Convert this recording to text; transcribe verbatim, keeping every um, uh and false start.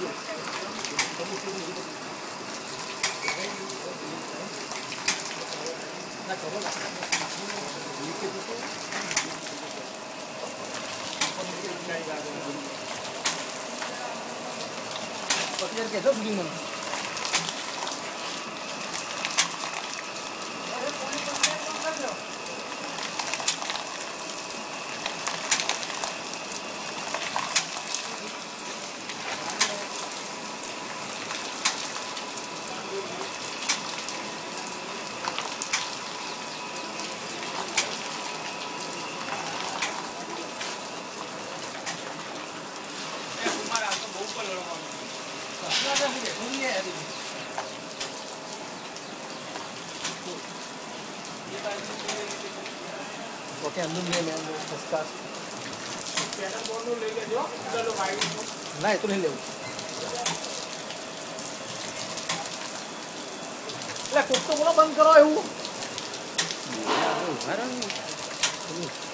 पतियार कैसा शूटिंग में ओके अंदर ले मैं इसका चैनल बोर्ड ले ले जो इधर लोग आएंगे नहीं तो नहीं ले ले कुछ तो बोला बंद करो है वो